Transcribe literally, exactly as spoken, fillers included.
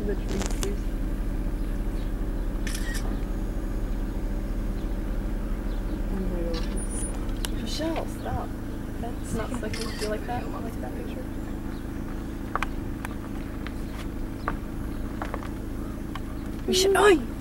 the trees, please. Michelle, stop. That's not slicking. Do you like that? I like that picture. Michelle, oi!